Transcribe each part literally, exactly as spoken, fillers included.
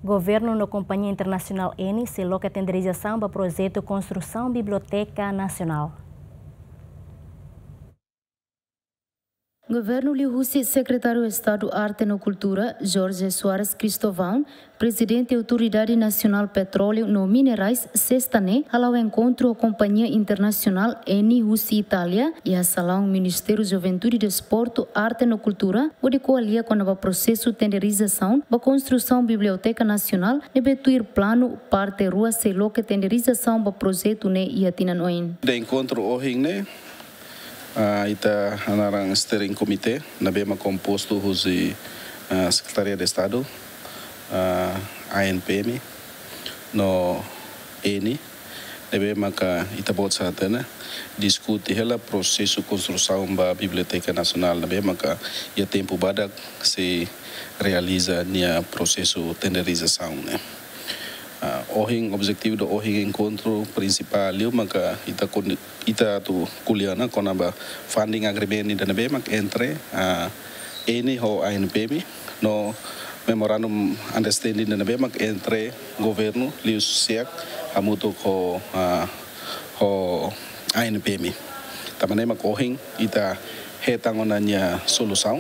Governo na Companhia Internacional Eni selou que a tenderização do projeto Construção Biblioteca Nacional. Governo Liu-Hussi, Secretário de Estado Arte e Cultura, Jorge Soares Cristovão, Presidente da Autoridade Nacional Petróleo no Minerais, sexta-ne, ao encontro da Companhia Internacional Eni Hussi Itália e a Salão Ministério da Juventude e Desporto, Arte e Cultura, onde coalia com o processo de tenderização da construção Biblioteca Nacional e betuir plano parte rua selou que tenderização do projeto ne e atinanoin. De encontro hoje, né? Uh, ita anarang steering committee na bema composto husi uh, Secretaria de Estado uh, A N P M no Eni na bema ka ita bot satana discutir hela processo construção da Biblioteca Nacional na bema ka ia tempo badak se realiza nia processo tenderização, né? Uh, o objetivo do hoje encontro principal liu maka ita ita tu kuliana kona ba funding agreement da nabe mak entre uh, Eni ho A N P M no memorandum understanding da nabe mak entre governo liu siak hamuto ko uh, ho A N P M tamane mak ohing ita hetangonanya solução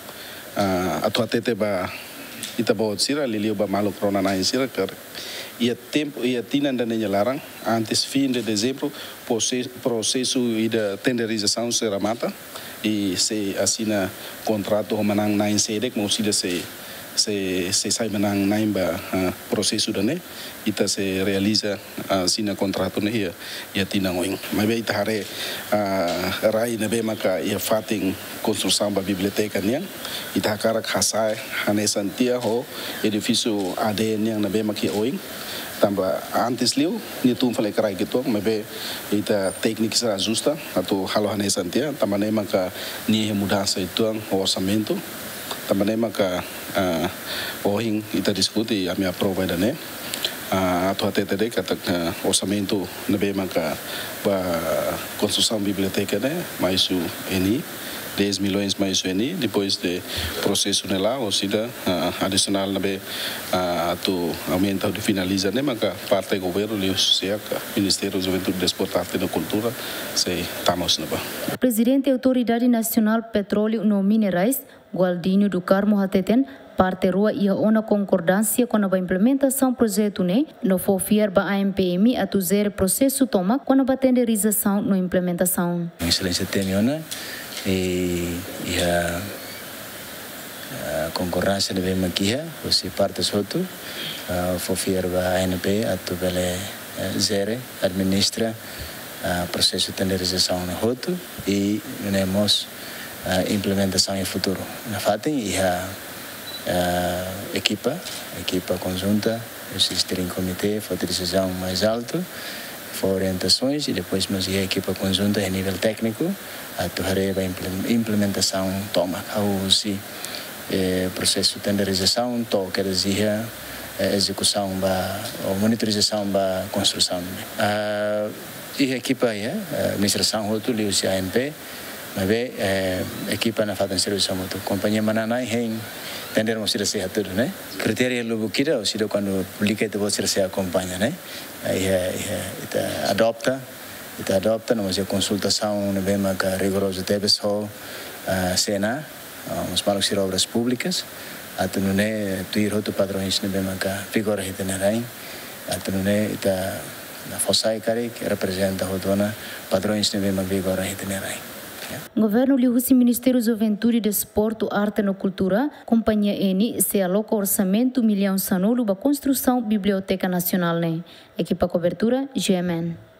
uh, atu atete ba ita bot sira liliu ba malu krona na sira ker ia tempo ia tinan da nenya larang antes fim de dezembro processo ida tenderização será mata e se assina contrato manang nine sedek mau sida se se se sai manang nine ba uh, processo da ne ita se realiza assina contrato ne ia ia tinan oing mas be ita hare uh, rai na be maka ia fating construção da biblioteca niang ita kara khasai hane santia ho edifício A D N yang na be maki oing tambah antes liu ni tu falei carai gitu mas ita teknik será justa atau halo hane santia tambah ne maka ni mudança itu o orçamento tambah ne maka uh, ohing ita diskuti a minha prova ainda né uh, atau até tadi kata uh, orçamento na be maka ba construção biblioteca né mais o Eni dez milhões mais o Eni depois de processo nela ou seja uh, adicional na be uh, tu aumenta de finaliza né maka parte do governo liu siak Ministério da Juventude, Desporto, Arte e Cultura se estamos na ba. Presidente da Autoridade Nacional Petróleo no Minerais, Gualdinho do Carmo Hateten, parte rua ia ona concordância com a implementação do projeto né no fofiar ba A N P M a tuzer processo toma com a tenderização no implementação. Excelência Temiona e a, a concorrência deve maquia, você parte solto, fofiar ba A N P a tu bele zere administra o processo de tenderização no roto e temos a implementação em futuro. Na fatem e a, a equipa, equipa conjunta, o steering comitê, foi decisão mais alto, foi orientações e depois mas a equipa conjunta a nível técnico, a torre a implementação toma, ao se processo de tenderização, to quer dizer a execução ba, a monitorização da construção. A e a equipa aí, a administração roto liu se A N P mas bem, a equipa na fatan serviço muito. Companhia Mananai hein, tendermos ser sehat tudo, né? Critério logo kira, ou seja, quando publica itu você se acompanha, né? Aí ita adopta, ita adopta, nós a consultação no bem mais rigoroso deve só cena, os malos de obras públicas, até no né tuir outro padrões no bem mais vigor retenerai, até no né ita na fossai kare que representa rodona padrões no bem mais vigor retenerai. Governo Liu-Hussi, Ministério da Juventude, Desporto, Arte e Cultura, Companhia Eni, se aloca orçamento milhão sanolo para construção Biblioteca Nacional. Né? Equipa cobertura G M N.